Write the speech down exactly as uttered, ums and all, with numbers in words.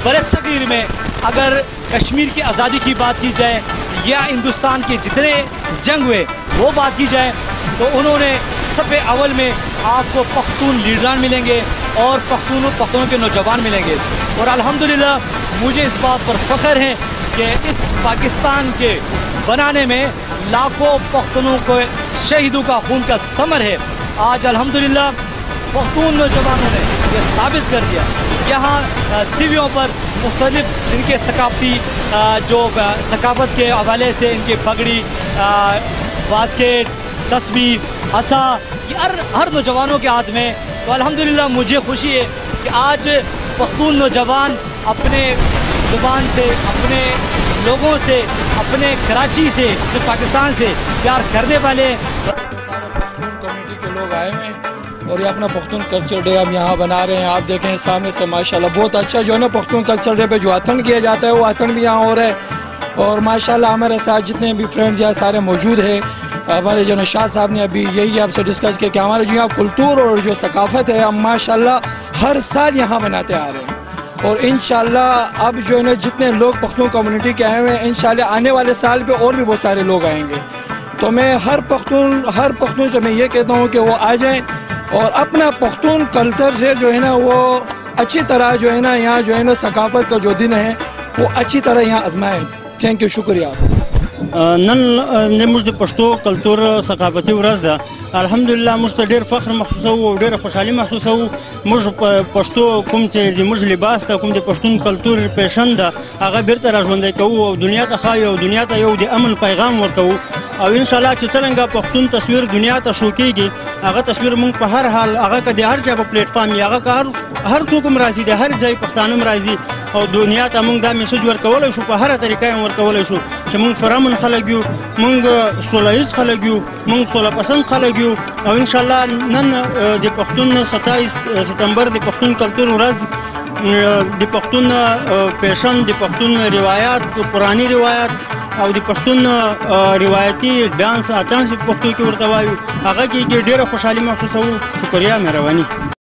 बरसगीर में अगर कश्मीर की आज़ादी की बात की जाए या हिंदुस्तान के जितने जंग हुए वो बात की जाए तो उन्होंने सबसे अव्वल में आपको पख्तून लीडरान मिलेंगे और पख्तूनों पख्तूनों के नौजवान मिलेंगे। और अल्हम्दुलिल्लाह मुझे इस बात पर फ़ख्र है कि इस पाकिस्तान के बनाने में लाखों पख्तूनों को शहीदों का खून का समर है। आज अल्हम्दुलिल्लाह पख्तून नौजवानों ने यह साबित कर दिया। यहाँ सीवियों पर मुख्तलिफ इनके सकाफती जो सकाफत के हवाले से इनकी पगड़ी, बास्केट, तस्बीह, असा, ये हर हर नौजवानों के हाथ में। तो अल्हम्दुलिल्लाह मुझे खुशी है कि आज पख्तून नौजवान अपने ज़ुबान से, अपने लोगों से, अपने कराची से, अपने पाकिस्तान से प्यार करने वाले सारे पख्तून कम्युनिटी के लोग आए हैं और ये अपना पख्तून कल्चर डे हम यहाँ बना रहे हैं। आप देखें सामने से माशाल्लाह बहुत अच्छा जो है ना पख्तून कल्चर डे पे जो अथन किया जाता है वो अथन भी यहाँ हो रहा है। और माशाल्लाह हमारे साथ जितने भी फ्रेंड्स यहाँ सारे मौजूद हैं। हमारे जो शाह साहब ने अभी यही आपसे डिस्कस किया कि हमारे जो यहाँ कल्चर और जो सकाफत है हम माशाल्लाह हर साल यहाँ बनाते आ रहे हैं। और इंशाल्लाह अब जो है ना जितने लोग पख्तून कम्युनिटी के आए हुए हैं इंशाल्लाह आने वाले साल पे और भी बहुत सारे लोग आएंगे। तो मैं हर पख्तून हर पख्तून से मैं ये कहता हूँ कि वो आ जाएँ और अपना पख्तून कल्चर से जो है ना वो अच्छी तरह जो है ना यहाँ जो है ना सकाफत का जो दिन है वो अच्छी तरह यहाँ आजमाएं। थैंक यू, शुक्रिया। नन नमूज द पश्तो कल्चर सकाफती ورځ ده الحمدلله موږ ته ډېر فخر محسوس او ډېر خوشحالي محسوس او موږ پښتو کوم چې د موږ لباس ته کوم د پښتون کلچر پیشن ده هغه بیرته راژوندی کوو او دنیا ته ښایو او دنیا ته یو د امن پیغام ورکوو او ان شاء الله چې څنګه پښتون تصویر دنیا ته شو کیږي هغه تصویر موږ په هر حال هغه که د هر ځای په پلیټ فارم هغه که هر هر څوک هم راځي د هر ځای پښتانه راځي او دنیا ته موږ دا میسج ورکولی شو په هره طریقه یې ورکولی شو چې موږ فرامن خلک یو، موږ سوله ییز خلک یو، موږ سوله پسند خلک یو او ان شاء الله نن د پښتون ستایس ستمبر د پښتون کلچر ورځ د پښتون پیشن، د پښتون روایت، پرانی روایت او د پښتون روایتي ډانس اتن چې پښتو کې ورته وایو هغه کې ډېره خوشحالي محسوسوو. شکریه، مهرباني.